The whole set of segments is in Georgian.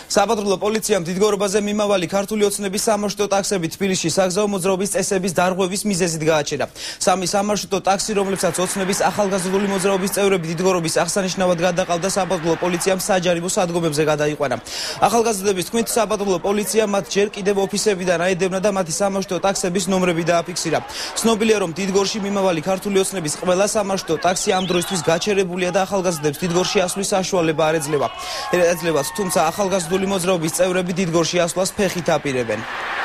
საპატრულო პოლიციამ დიდგორობაზე მიმავალი ქართული ოცნების სამარშრუტო ტაქსები თბილისში საგზაო მოძრაობის წესების დარღვევის მიზეზით გააჩერა. სამი სამარშრუტო ტაქსი, რომლებსაც ოცნების ახალგაზრდული მოძრაობის წევრები დიდგორობის აღსანიშნავად გადაყავდა, საპატრულო პოლიციამ საჯარიმო სადგომებზე გადაიყვანა. ახალგაზრდების თქმით, საპატრულო პოლიციამ მათ ჯერ კიდევ ოფისებიდან აედევნა და მათი სამარშრუტო ტაქსების ნომრები დააფიქსირა. ცნობილია, რომ დიდგორში მიმავალი ქართული ოცნების ყველა სამარშრუტო ტაქსი ამ დროისთვის გაჩერებულია და ახალგაზრდებს დიდგორში ასვლის საშუალება არ ეძლევათ, თუმცა ახალგაზრდული მოძრაობის წევრები დიდგორში ასვლას ფეხით აპირებენ.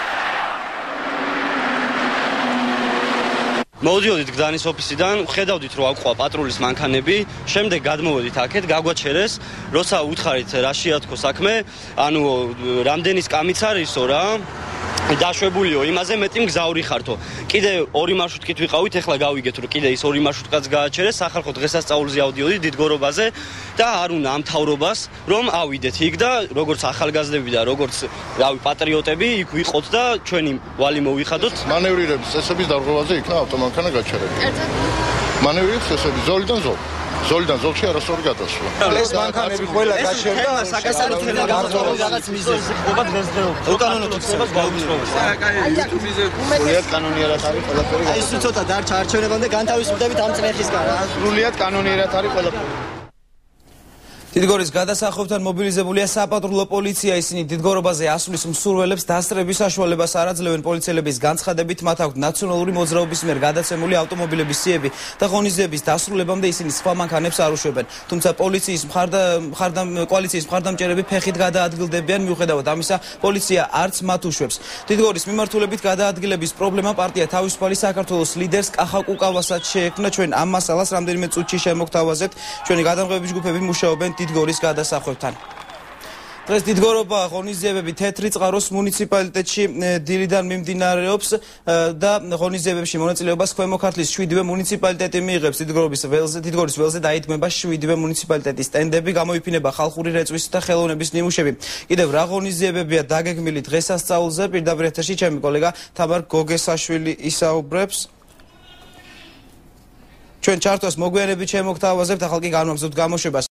მოვიდოდით გდანის ოფისიდან, ხედავდით რომ აყვა პატრულის მანქანები, შემდეგ გადმოვედით აქეთ, გაგვაჩერეს, როცა უთხარით რა შეათქო საქმე, ანუ რამდენი სკამიც არისო რა. დაშვებულიო, იმაზე მეტი მგზავრი ხართო. კიდე ორი მარშრუტკით ვიყავით, ეხლა გავიგეთ რომ კიდე ის ორი მარშრუტკაც გააჩერეს, სახალხო დღესასწაულზე ავდიოდი დიდგორობაზე და არ უნდა ამ მთავრობას რომ ავიდეთ იქ და როგორც ახალგაზრდები და როგორც რავი პატრიოტები იქ ვიყოთ და ჩვენი ვალი მოვიხადოთ. მანევრირების წესების დარღვევაზე იქნა ავტომანქანა გაჩერებული. მანევრირების წესები ზოლიდან ზოლ. ზოლიდან ზოლში არასწორი გადასვლა. ეს მანქანები ყველა გაჩერდა საკასალეთიდან გამოსული რაღაც მიზეზი. უკანონო თვისებას გაუგზავნოს. სრულიად კანონიერად არის ყველაფერი. ის ცოტა დარჩა არჩევნებამდე განთავისუფლდებით ამ წრეხისგან რა. სრულიად კანონიერად არის ყველაფერი. დიდგორის გადასახლებთან მობილიზებულია საპატრულო პოლიცია. ისინი დიდგორობაზე ასვლის მსურველებს დასწრების საშუალებას არ აძლევენ. პოლიციელების განცხადებით, მათ აქვთ ნაციონალური მოძრაობის მიერ გადაცემული ავტომობილების სიები და ღონისძიების დასრულებამდე ისინი სხვა მანქანებს არ უშვებენ. თუმცა კოალიციის მხარდამჭერები ფეხით გადაადგილდებიან, მიუხედავად ამისა, პოლიცია არც მათ უშვებს. დიდგორის მიმართულებით გადაადგილების პრობლემა პარტია თავისუფალი საქართველოს ლიდერს კახა კუკავასაც შეექმნა. ჩვენ ამ მასალას რამდენიმე წუთში შემოგთავაზებთ. ჩვენი გადამღებების ჯგუფები მუშაობენ დიდგორის გადასახლებთან. დღეს დიდგორობა ღონისძიებები თეთრი წყაროს მუნიციპალიტეტში დილიდან მიმდინარეობს და ღონისძიებებში მონაწილეობას ქვემო ქართლის 7-ვე მუნიციპალიტეტი მიიღებს. დიდგორის ველზე დაიდგმება 7-ვე მუნიციპალიტეტის სტენდები, გამოიფინება ხალხური რეწვის და ხელოვნების ნიმუშები. კიდევ რა ღონისძიებებია დაგეგმილი დღესასწაულზე, პირდაპირ ეთერში ჩემი კოლეგა თამარ გოგესაშვილი ისაუბრებს. ჩვენ ჩართვას მოგვიანებით შემოგთავაზებთ, ახალ კი განვაგრძობთ გამოშვებას.